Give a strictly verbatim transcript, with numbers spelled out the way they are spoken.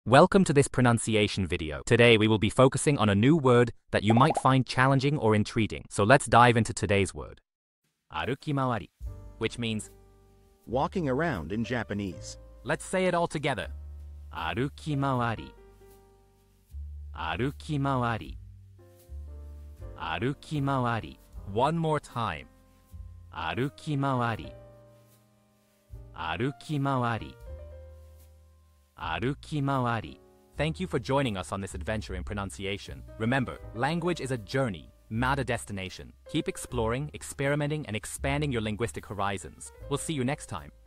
Welcome to this pronunciation video. Today we will be focusing on a new word that you might find challenging or intriguing. So let's dive into today's word. Arukimawari, which means walking around in Japanese. Let's say it all together. Arukimawari. Arukimawari. Arukimawari. One more time. Arukimawari. Arukimawari. Arukimawari. Thank you for joining us on this adventure in pronunciation. Remember, language is a journey, not a destination. Keep exploring, experimenting, and expanding your linguistic horizons. We'll see you next time.